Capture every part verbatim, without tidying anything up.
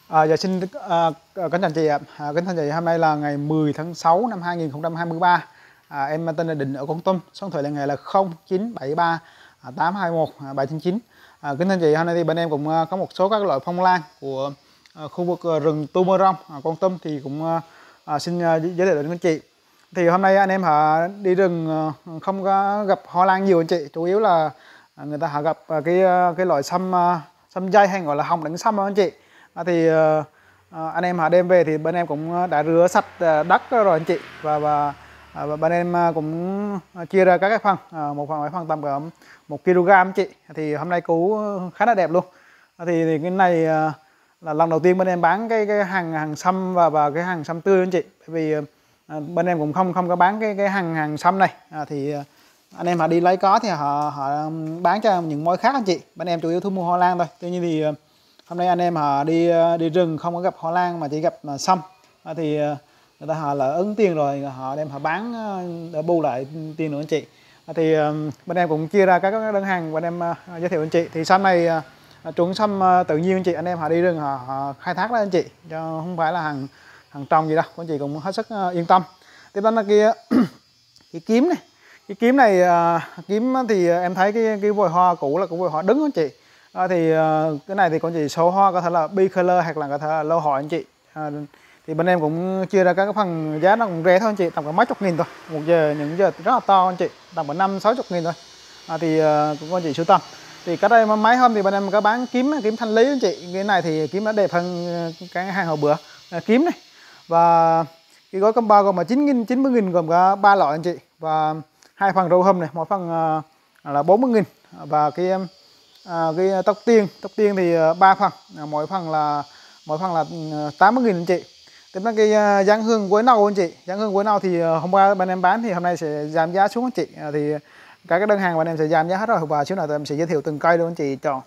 À, dạ xin à, kính chào chị ạ. À, kính thưa chị, hôm nay là ngày mười tháng sáu năm hai nghìn không trăm hai mươi ba. À, em tên là Định ở Kon Tum, số điện thoại liên hệ là không chín bảy ba tám hai một bảy chín chín. À, kính thưa chị, hôm nay thì bên em cũng có một số các loại phong lan của à, khu vực rừng Tumorong, à, Kon Tum thì cũng à, xin à, giới thiệu đến anh chị. Thì hôm nay anh em họ đi rừng không có gặp hoa lan nhiều anh chị, chủ yếu là người ta họ gặp cái cái loại sâm sâm dây hay gọi là hồng đẳng sâm đó anh chị. À, thì à, anh em họ đem về thì bên em cũng đã rửa sạch đất rồi anh chị, và và, và bên em cũng chia ra các cái phần, à, một phần phải phần tầm cỡ một ki lô gam anh chị. Thì hôm nay cú khá là đẹp luôn. À, thì, thì cái này là lần đầu tiên bên em bán cái cái hàng hàng sâm và và cái hàng sâm tươi anh chị, bởi vì à, bên em cũng không không có bán cái cái hàng hàng sâm này. À, thì anh em họ đi lấy có thì họ họ bán cho những mối khác anh chị. Bên em chủ yếu thu mua hoa lan thôi. Tuy nhiên thì hôm nay anh em họ đi đi rừng không có gặp hoa lan mà chỉ gặp sâm, à, thì người ta họ là ứng tiền rồi họ đem họ bán để bù lại tiền nữa anh chị. À, thì bên em cũng chia ra các đơn hàng bên em giới thiệu anh chị. Thì sâm này chuẩn sâm tự nhiên anh chị, anh em họ đi rừng họ, họ khai thác đó anh chị, cho không phải là hàng hàng trồng gì đâu, anh chị cũng hết sức yên tâm. Tiếp đến là kia cái kiếm này, cái kiếm này kiếm thì em thấy cái cái vòi hoa cũ là cũng vòi hoa đứng anh chị. À, thì uh, cái này thì con chị số hoa có thể là bicolor hoặc là có thể là lô hội anh chị. À, thì bên em cũng chia ra các cái phần giá nó cũng rẻ thôi anh chị, tầm có mấy chục nghìn thôi. Một giờ những giờ rất là to anh chị, tầm có năm sáu chục nghìn thôi. À, thì uh, cũng con chị sưu tầm. Thì cách đây mấy hôm thì bên em có bán kiếm kiếm thanh lý anh chị. Cái này thì kiếm nó đẹp hơn cái hàng hồi bữa. À, kiếm này và cái gói combo gồm là chín nghìn chín mươi nghìn, gồm có ba loại anh chị, và hai phần râu hâm này, mỗi phần uh, là bốn mươi nghìn, và cái À, cái tóc tiên tóc tiên thì ba phần, à, mỗi phần là mỗi phần là tám mươi nghìn anh chị. Tiếp đến cái uh, giáng hương quế nâu anh chị. Giáng hương quế nâu thì uh, hôm qua bên em bán thì hôm nay sẽ giảm giá xuống anh chị. À, thì các cái đơn hàng bên em sẽ giảm giá hết rồi, và xíu nữa em sẽ giới thiệu từng cây luôn anh chị chọn.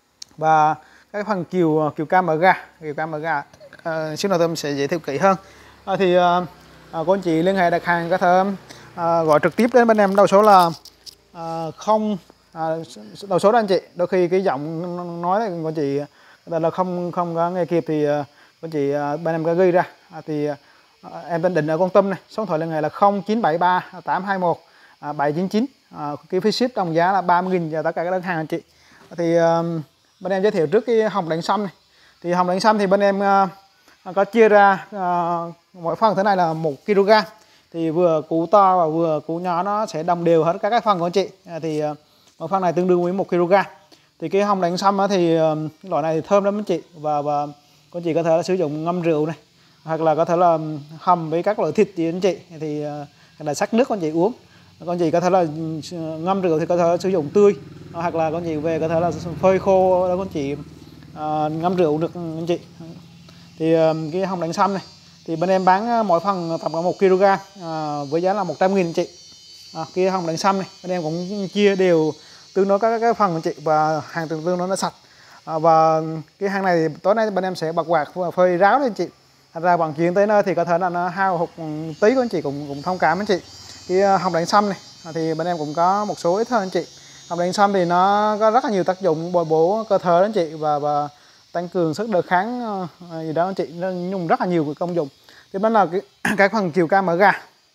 Và cái phần kiều kiều cam ở gà kiều cam ở gà uh, xíu nữa em sẽ giới thiệu kỹ hơn. À, thì uh, uh, cô anh chị liên hệ đặt hàng có thể uh, gọi trực tiếp đến bên em, đầu số là uh, không À, đầu số đó anh chị. Đôi khi cái giọng nói này con chị là không không có nghe kịp thì uh, con chị uh, bên em có ghi ra. À, thì uh, em tên Định ở Kon Tum này, số điện thoại liên hệ là không chín bảy ba tám hai một bảy chín chín. À, cái phí ship đồng giá là ba mươi nghìn cho tất cả các đơn hàng anh chị. Thì uh, bên em giới thiệu trước cái hồng đẳng sâm này. Thì hồng đẳng sâm thì bên em uh, có chia ra uh, mỗi phần thế này là một ki lô gam. Thì vừa củ to và vừa củ nhỏ nó sẽ đồng đều hết các cái phần của anh chị. À, thì uh, một phần này tương đương với một ki lô gam. Thì cái hồng đẳng sâm thì loại này thì thơm lắm anh chị, và và con chị có thể là sử dụng ngâm rượu này, hoặc là có thể là hầm với các loại thịt gì anh chị, thì là sắc nước con chị uống. Con chị có thể là ngâm rượu thì có thể là sử dụng tươi, hoặc là con chị về có thể là phơi khô đó con chị à, ngâm rượu được anh chị. Thì cái hồng đẳng sâm này thì bên em bán mỗi phần tầm một ki lô gam à, với giá là một trăm nghìn anh chị. À, cái hồng đẳng sâm này bên em cũng chia đều tương đối các cái phần anh chị, và hàng tương tương đối nó sạch. À, và cái hàng này thì tối nay bên em sẽ bật quạt phơi ráo lên anh chị. Thành ra vận chuyển tới nơi thì có thể là nó hao hụt tí của anh chị, cũng cũng thông cảm anh chị. Cái hồng đẳng sâm này thì bên em cũng có một số ít thôi anh chị. Hồng đẳng sâm thì nó có rất là nhiều tác dụng bồi bổ cơ thể đó anh chị, và và tăng cường sức đề kháng gì đó anh chị, nó dùng rất là nhiều công dụng. Thì đó là cái, cái phần kiều cam ở gà.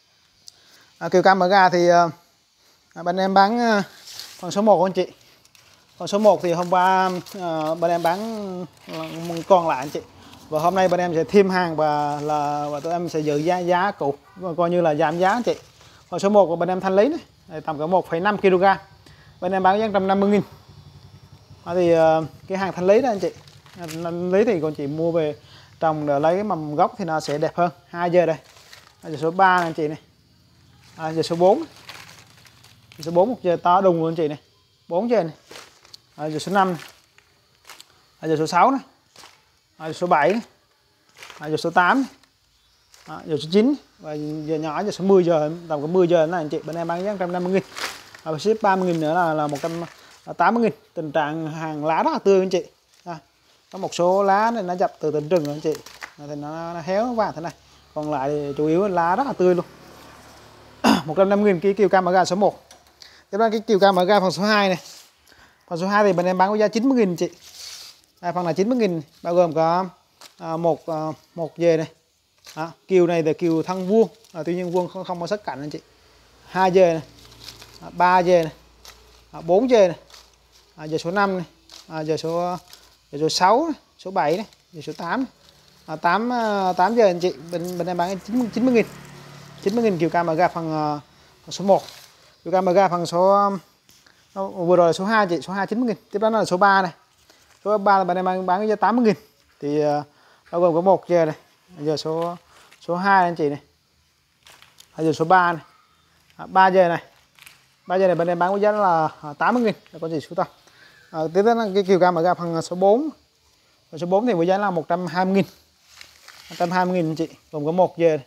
À, kiều cam ở gà thì à, bên em bán à, phần số một anh chị. Phần số một thì hôm qua à, bên em bán à, còn lại anh chị, và hôm nay bên em sẽ thêm hàng và là và tụi em sẽ giữ giá giá cũ, coi như là giảm giá anh chị. Phần số một của bên em thanh lý này tầm cỡ một phẩy năm ki lô gam, bên em bán giá một trăm năm mươi nghìn. À, thì à, cái hàng thanh lý đó anh chị, thanh lý thì con chị mua về trồng để lấy cái mầm gốc thì nó sẽ đẹp hơn. Hai giờ đây, giờ số ba này anh chị này. À, giờ số bốn, giờ số bốn một giờ to đùng luôn anh chị này, bốn giờ này. À, giờ số năm này. À, giờ số sáu này. À, giờ số bảy này. À, giờ số tám này. À, giờ số chín, và giờ nhỏ giờ số mười giờ, tầm có mười giờ này anh chị, bên em bán giá một trăm năm mươi nghìn. À, ship ba mươi nghìn nữa là là một trăm tám mươi nghìn. Tình trạng hàng lá rất là tươi anh chị. À, có một số lá này nó dập từ tỉnh rừng anh chị, à, thì nó, nó héo vàng thế này, còn lại thì chủ yếu lá rất là tươi luôn. một trăm năm mươi nghìn cái kiều cam ở gà số một. Tiếp đến cái kiều cam ở gà phần số hai này. Phần số hai thì bên em bán với giá chín mươi nghìn chị. Đây, phần là chín mươi nghìn, bao gồm có à, một à, một về này. Đó, kiều này là kiều thân vuông, à, tuy nhiên vuông không không có sắc cạnh anh chị. Hai về này, à, ba về này, à, bốn về này, à, giờ số năm này, à, giờ số giờ số sáu này, số bảy này, giờ số tám này. À, tám tám giờ anh chị, bên bên em bán chín mươi nghìn chín mươi nghìn kiều camera phần, uh, số một, kiều camera phần số uh, vừa rồi là số hai chị, số hai chín mươi nghìn. Tiếp đó là số ba này, số ba là bên em bán bán với giá tám mươi nghìn. Thì uh, bao gồm có một giờ này, giờ số số hai anh chị này, giờ số ba này, à, ba giờ này, ba giờ này bên em bán với giá là tám mươi nghìn, là con gì số tâm. À, tiếp đến là cái kiều camera phần số bốn, số bốn thì với giá là một trăm hai mươi nghìn, một trăm hai mươi nghìn anh chị, gồm có một giờ này.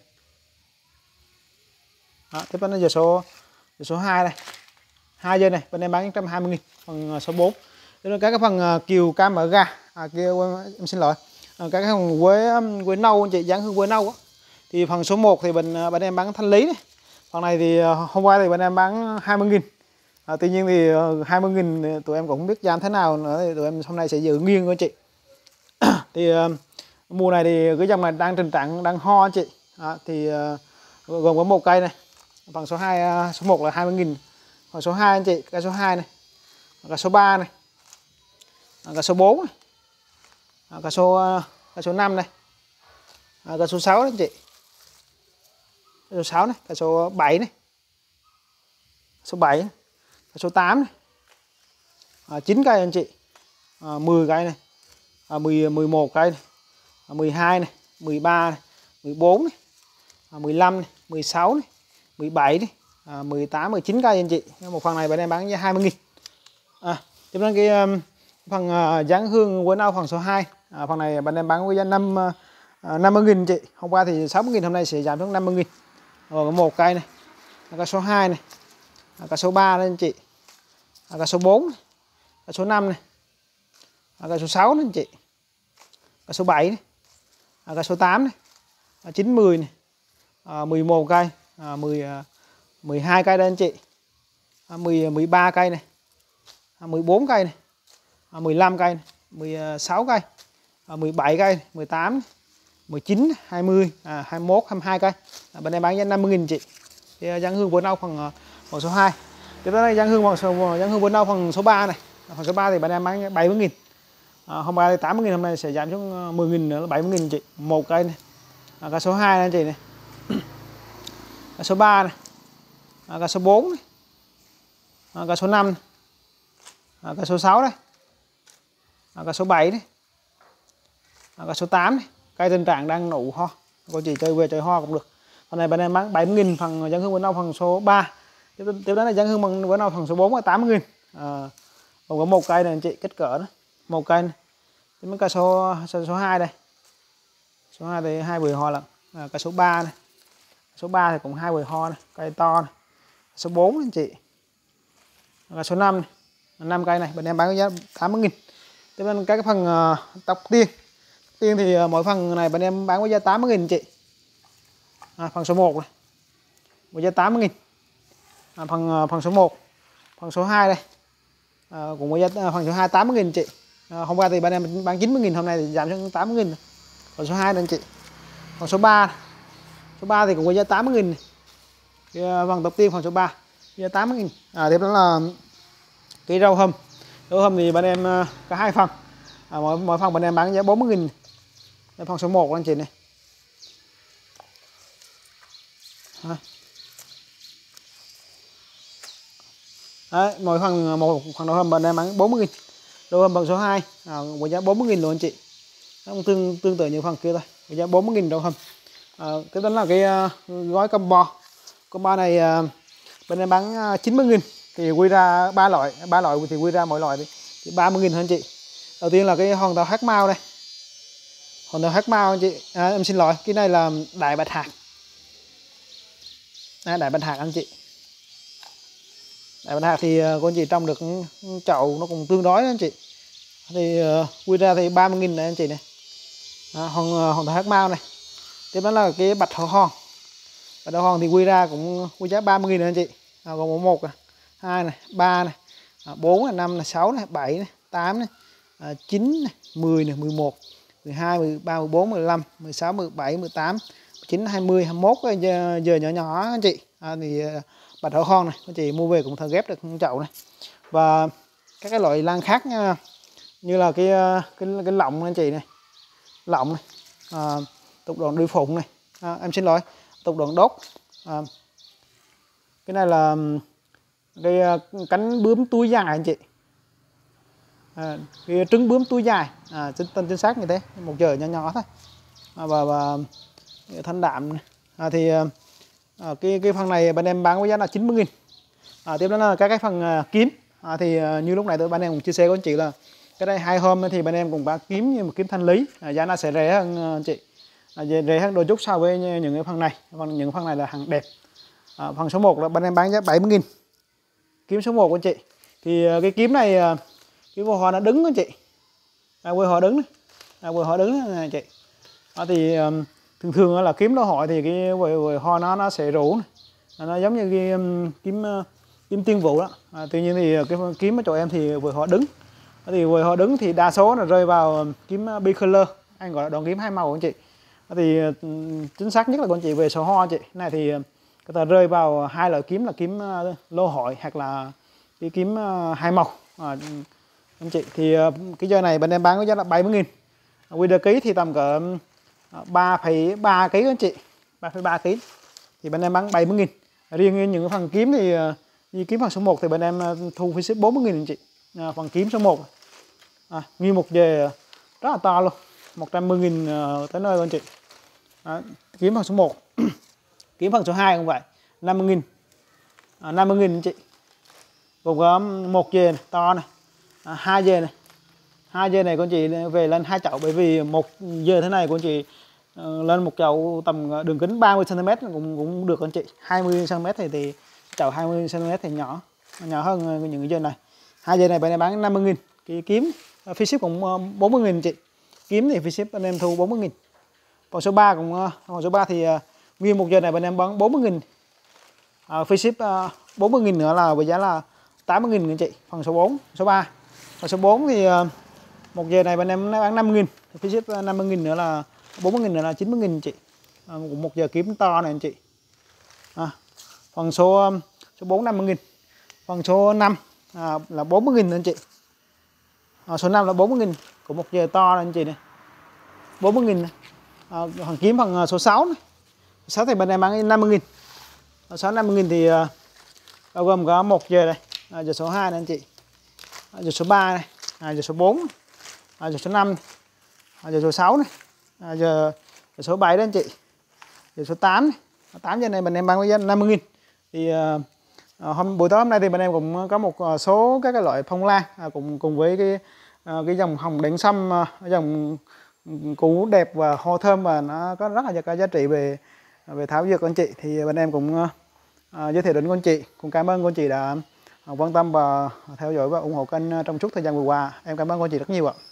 Đó, tiếp đến là giờ số giờ số hai này, hai giờ này bên em bán một trăm hai mươi nghìn, phần số bốn. Đây là các cái phần uh, kiều camera, à, kia em xin lỗi, à, các cái phần quế quế nâu anh chị, dáng hương quế nâu á. Thì phần số một thì bên bên em bán thanh lý này. Phần này thì uh, hôm qua thì bên em bán hai mươi nghìn. À, tuy nhiên thì uh, hai mươi nghìn tụi em cũng không biết giá thế nào nữa, thì tụi em hôm nay sẽ giữ nguyên anh chị. Thì uh, mùa này thì cái dòng này đang tình trạng đang ho anh chị. À, thì uh, gồm có một cây này. Phần số hai, uh, số một là hai mươi nghìn. Phần số hai anh chị, cây số hai này. Cây số ba này. Cây số bốn này. Cây số uh, cây số năm này. À, cây số sáu đấy anh chị. Cây số sáu này, cây số bảy này. Số bảy này. Cây số tám này. À, chín cây anh chị. À, mười cây này. À, mười, mười một cây này. À, mười hai này, mười ba này, mười bốn này, à, mười lăm này, mười sáu này, mười bảy này, à, mười tám, mười chín cây anh chị. Một phần này bên em bán giá hai mươi nghìn. À, tiếp đến cái um, phần uh, dáng hương quế nâu phần số hai. À, phần này bên em bán với giá năm, uh, năm mươi nghìn chị. Hôm qua thì sáu mươi nghìn, hôm nay sẽ giảm xuống năm mươi nghìn. Rồi có một cây này. Cây số hai này. Cây số ba đây anh chị. Cây số bốn này. Cây số năm này. Cây số sáu này anh chị. Cây số bảy này. Cây số tám này. chín, mười này. À, mười một cây. À, mười, mười hai cây đây anh chị. À, mười, mười ba cây này. À, mười bốn cây này. À, mười lăm cây này. mười sáu cây. À, mười bảy cây này. mười tám này. mười chín, hai mươi, à, hai mươi mốt, hai mươi hai cây. À, bên em bán giá năm mươi nghìn chị. Thì dáng hương quế nâu phần, phần số hai. Tiếp đến đây dáng hương phần số dáng hương quế nâu phần số ba này. À, phần số ba thì bên em bán bảy mươi nghìn. À, hôm qua thì tám mươi nghìn, hôm nay sẽ giảm xuống mười nghìn nữa là bảy mươi nghìn chị. Một cây này. À, cây số hai này anh chị này. Cây số ba này. À, cây số bốn này. À, cây số năm này. À, cây số sáu này. À, cây số bảy này. À, cây số tám này. Cây tình trạng đang nụ ho. Cô chị chơi về chơi ho cũng được. Phần này bên em bán bảy mươi nghìn phần dáng hương quế nâu phần số ba. Tiếp, tiếp đến là dáng hương quế nâu phần số bốn là tám mươi nghìn. À, còn có một cây này anh chị, kích cỡ đó. Một cây này. Tiếp đến cây số số, số hai đây. Số hai thì hai bụi ho lận. À, cây số ba này. Số ba thì cũng hai bụi ho này, cây to này. Số bốn anh chị. Cây số năm này. năm cây này bên em bán với giá tám mươi nghìn. Tiếp đến các cái phần uh, tóc tiên. Tiên thì uh, mỗi phần này bên em bán với giá tám mươi nghìn chị. À, phần số một này. Với giá tám mươi nghìn. À, phần uh, phần số một. Phần số hai đây. À, cũng với giá uh, phần số hai tám mươi nghìn chị. À, hôm qua thì bên em bán chín mươi nghìn, hôm nay thì giảm xuống tám mươi nghìn. Phần số hai đây anh chị. Phần số ba. Số ba thì cũng với giá tám mươi nghìn. Phần tóc tiên phần số ba giá tám mươi nghìn. À, tiếp đó là cái rau hầm. Rau hầm thì bên em uh, có hai phần. À, mỗi, mỗi phần bên em bán giá bốn mươi nghìn. Đây, phần số một anh chị này. À. Đấy, mỗi phần một phần rau hầm bên em bán bốn mươi nghìn. Rau hầm phần số hai à, với giá bốn mươi nghìn luôn anh chị. Nó cũng tương tương tự như phần kia thôi, với giá bốn mươi nghìn rau hầm. À, tiếp đến là cái uh, gói combo. Combo này uh, bên em bán uh, chín mươi nghìn. Thì quy ra ba loại, ba loại thì quy ra mỗi loại thì, thì ba mươi nghìn hơn chị. Đầu tiên là cái hòn tàu hắc mao đây. Hòn tàu hắc mao anh chị. À, em xin lỗi, cái này là đại bạch hạc. À, đại bạch hạc anh chị. Đại bạch hạc thì uh, con chị trồng được chậu nó cũng tương đối đó anh chị. Thì uh, quy ra thì ba mươi nghìn này anh chị này. À, hòn uh, hòn tàu hắc mao này. Tiếp đó là cái bạch hổ hòn. Bạch hổ hòn thì quy ra cũng quy giá ba mươi nghìn này anh chị. À, còn một này, hai này, ba này, bốn này, năm này, sáu này, bảy này, tám này, chín này, mười này, mười một, mười hai, mười ba, mười bốn, mười lăm, mười sáu, mười bảy, mười tám, mười chín, hai mươi, hai mươi mốt giờ, giờ nhỏ nhỏ anh chị. À, thì bạch hổ hon này anh chị mua về cũng thợ ghép được chậu này. Và các cái loại lan khác nha, như là cái cái cái lọng anh chị này, lọng này, à, tục đoàn đuôi phụng này, à, em xin lỗi, tục đoàn đốt, à, cái này là cái cánh bướm túi dài anh chị, à, cái trứng bướm túi dài, à, tên chính xác như thế, một giờ nhỏ nhỏ thôi, à, và, và thanh đạm này. À, thì à, cái cái phần này bên em bán với giá là chín mươi nghìn. À, tiếp đó là các cái phần à, kiếm, à, thì à, như lúc này tôi bên em cũng chia sẻ với anh chị là cái đây hai hôm thì bên em cũng bán kiếm như một kiếm thanh lý, à, giá nó sẽ rẻ hơn anh chị, à, rẻ hơn đôi chút so với những cái phần này. Còn những phần này là hàng đẹp. À, phần số một là bên em bán giá bảy mươi nghìn, kiếm số một anh chị. Thì à, cái kiếm này à, cái vô hoa nó đứng anh chị, à, quê hoa đứng này. À, quê hoa đứng này anh chị. À, thì à, thường thường là kiếm đô hội thì cái quê, quê hoa nó nó sẽ rủ này. À, nó giống như cái um, kiếm uh, kiếm tiên vụ đó. À, tuy nhiên thì cái kiếm ở chỗ em thì quê hoa đứng. À, thì quê hoa đứng thì đa số là rơi vào kiếm uh, bicolor, anh gọi là đòn kiếm hai màu anh chị. À, thì uh, chính xác nhất là con chị về số hoa anh chị. Này thì uh, người ta rơi vào hai loại kiếm là kiếm uh, lô hội hoặc là cái kiếm uh, hai màu. À, anh chị thì uh, cái dây này bên em bán với giá là bảy mươi nghìn. Quy đơ ký thì tầm cỡ ba phẩy ba ký anh chị, ba phẩy ba ký thì bên em bán bảy mươi nghìn. Riêng những phần kiếm thì như kiếm phần số một thì bên em thu phí ship bốn mươi nghìn anh chị. À, phần kiếm số một, à, như một về rất là to luôn, một trăm mười nghìn tới nơi luôn anh chị. À, kiếm phần số một. Kiếm phần số hai cũng vậy, năm mươi nghìn, à, năm mươi nghìn anh chị. Gồm có một dề này, to này, à, hai dề này, hai dề này con chị về lên hai chậu, bởi vì một dề thế này con chị uh, lên một chậu tầm đường kính ba mươi xăng ti mét cũng cũng được con chị. hai mươi xăng ti mét thì thì chậu hai mươi xăng ti mét thì nhỏ nhỏ hơn những dề này. Hai dề này bên em bán năm mươi nghìn. Cái kiếm phí ship cũng bốn mươi nghìn chị. Kiếm thì phí ship bên em thu bốn mươi nghìn. Còn số ba cũng còn số ba thì uh, nguyên một dề này bên em bán bốn mươi nghìn. Uh, phí ship uh, bốn mươi nghìn nữa là với giá là tám mươi nghìn anh chị. Phần số bốn, số ba. Và số bốn thì uh, một dề này bên em bán năm mươi nghìn, phí ship năm mươi nghìn nữa là bốn mươi nghìn nữa là chín mươi nghìn anh chị. À, một giờ kiếm to này anh chị. À, phần số số bốn năm mươi nghìn. Phần số năm à, là bốn mươi nghìn anh chị. À, số năm là bốn mươi nghìn của một giờ to này anh chị này. bốn mươi nghìn. À, phần kiếm phần số sáu này. sáu thì bên em bán năm mươi nghìn. À, sáu năm mươi nghìn thì à, bao gồm có một giờ này, à, giờ số hai này anh chị. À, giờ số ba này, à, giờ số bốn này. À, giờ số năm, à, giờ số sáu này, à, giờ, giờ số bảy đó anh chị, giờ số tám này. tám giờ này bên em bán với giá năm mươi nghìn. Thì uh, hôm buổi tối hôm nay thì bên em cũng có một số các cái loại phong lan, à, cùng cùng với cái uh, cái dòng hồng đèn sâm, uh, dòng cũ đẹp và hoa thơm, và nó có rất là có giá trị về về thảo dược anh chị. Thì bên em cũng uh, giới thiệu đến con chị. Cũng cảm ơn con chị đã quan tâm và theo dõi và ủng hộ kênh trong suốt thời gian vừa qua. Em cảm ơn con chị rất nhiều ạ.